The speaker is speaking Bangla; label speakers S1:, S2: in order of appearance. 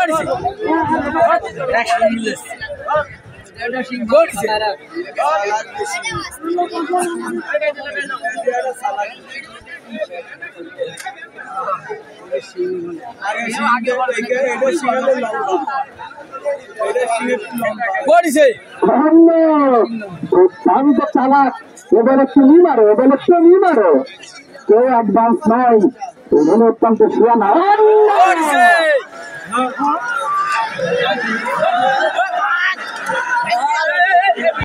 S1: চালাক এবার একটু নি মারো কেউ অ্যাডভান্স নাই এখানে অত্যন্ত শুয়া না